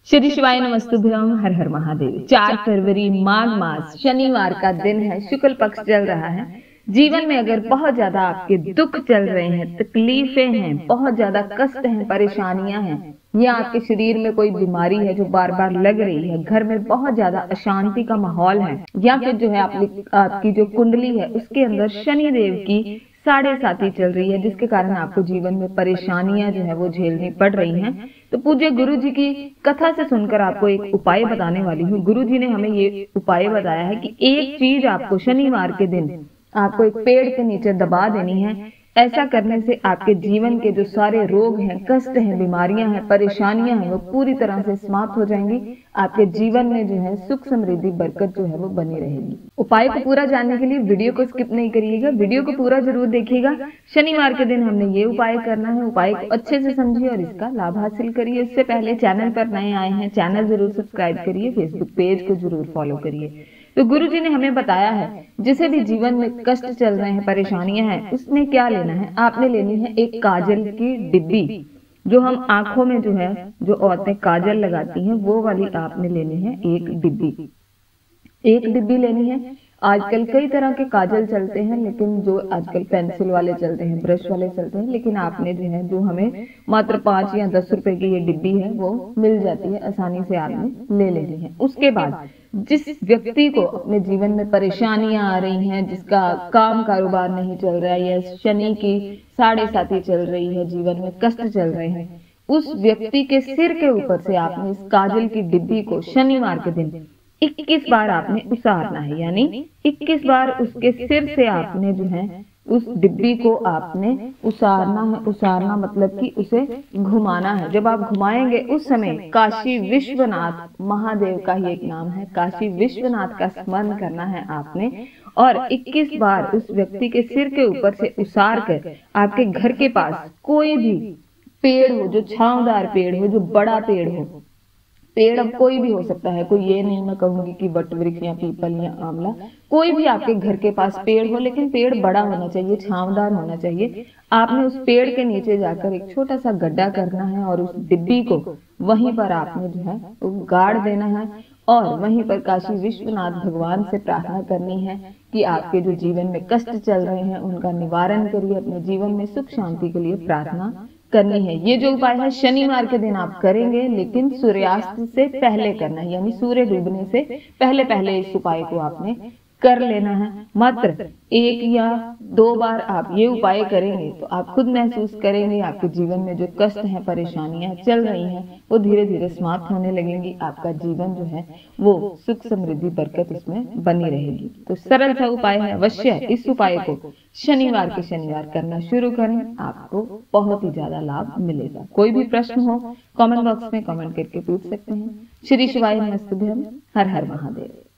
श्री शिवाय नमस्तुभ्यम। हर हर महादेव। 4 फरवरी माघ मास शनिवार का दिन है, शुक्ल पक्ष चल रहा है। जीवन में अगर बहुत ज्यादा आपके दुख चल रहे हैं, तकलीफें हैं, बहुत ज्यादा कष्ट हैं, परेशानियां हैं, या आपके शरीर में कोई बीमारी है जो बार बार लग रही है, घर में बहुत ज्यादा अशांति का माहौल है, या फिर जो है आपकी जो कुंडली है उसके अंदर शनि देव की 7.5 चल रही है, जिसके कारण आपको जीवन में परेशानियां जो है वो झेलनी पड़ रही हैं, तो पूज्य गुरु जी की कथा से सुनकर आपको एक उपाय बताने वाली हूँ। गुरु जी ने हमें ये उपाय बताया है कि एक चीज आपको शनिवार के दिन आपको एक पेड़ के नीचे दबा देनी है। ऐसा करने से आपके जीवन के जो सारे रोग हैं, कष्ट हैं, बीमारियां हैं, परेशानियां हैं, वो पूरी तरह से समाप्त हो जाएंगी। आपके जीवन में जो है सुख समृद्धि बरकत जो है वो बनी रहेगी। उपाय को पूरा जानने के लिए वीडियो को स्किप नहीं करिएगा, वीडियो को पूरा जरूर देखिएगा। शनिवार के दिन हमने ये उपाय करना है। उपाय को अच्छे से समझिए और इसका लाभ हासिल करिए। उससे पहले चैनल पर नए आए हैं, चैनल जरूर सब्सक्राइब करिए, फेसबुक पेज को जरूर फॉलो करिए। तो गुरु जी ने हमें बताया है, जिसे भी जीवन में कष्ट चल रहे हैं, परेशानियां हैं, उसमें क्या लेना है, आपने लेनी है एक काजल की डिब्बी। जो हम आंखों में जो है जो औरतें काजल लगाती हैं, वो वाली आपने लेनी है एक डिब्बी लेनी है। आजकल कई तरह के काजल चलते हैं, लेकिन जो आजकल पेंसिल वाले चलते हैं, ब्रश वाले चलते हैं, लेकिन आपने जो है जो हमें मात्र 5 या 10 रुपए की ये डिब्बी है वो मिल जाती है, आसानी से आपने ले लेनी है। उसके बाद जिस व्यक्ति को अपने जीवन में परेशानियां आ रही हैं, जिसका काम कारोबार नहीं चल रहा है, या शनि की 7.5 चल रही है, जीवन में कष्ट चल रहे हैं, उस व्यक्ति के सिर के ऊपर से आपने इस काजल की डिब्बी को शनिवार के दिन 21 बार आपने उसारना है। यानी 21 बार उसके सिर से आपने जो है उस डिब्बी को आपने उसारना है। उसारना मतलब कि उसे घुमाना है। जब आप घुमाएंगे उस समय काशी विश्वनाथ महादेव का ही एक नाम है, काशी विश्वनाथ का स्मरण करना है आपने, और 21 बार उस व्यक्ति के सिर के ऊपर से उसार कर आपके घर के पास कोई भी पेड़ हो, जो छांवदार पेड़ हो, जो बड़ा पेड़ हो, पेड़ अब कोई भी हो सकता है, कोई ये नहीं मैं कहूंगी कि वट वृक्ष या पीपल या आंवला, कोई भी आपके घर के पास पेड़ हो, लेकिन पेड़ बड़ा होना चाहिए, छांवदार होना चाहिए। आपने उस पेड़ के नीचे जाकर एक छोटा सा गड्ढा करना है और उस डिब्बी को वहीं पर आपने जो है गाड़ देना है, और वहीं पर काशी विश्वनाथ भगवान से प्रार्थना करनी है कि आपके जो जीवन में कष्ट चल रहे हैं उनका निवारण करिए, अपने जीवन में सुख शांति के लिए प्रार्थना करनी है। ये जो उपाय है शनिवार के दिन आप करेंगे, लेकिन सूर्यास्त से पहले करना है, यानी सूर्य डूबने से पहले पहले इस उपाय को आपने कर लेना है। मात्र 1 या 2 बार आप ये उपाय करेंगे तो आप खुद महसूस करेंगे आपके जीवन में जो कष्ट हैं, परेशानियां चल रही हैं, वो धीरे धीरे समाप्त होने लगेंगी। आपका जीवन जो है वो सुख समृद्धि बरकत इसमें बनी रहेगी। तो सरल सा उपाय है, अवश्य इस उपाय को शनिवार के शनिवार करना शुरू करें, आपको बहुत ही ज्यादा लाभ मिलेगा। कोई भी प्रश्न हो कमेंट बॉक्स में कमेंट करके पूछ सकते हैं। श्री शिवाय नमस्तुभ्यम। हर हर महादेव।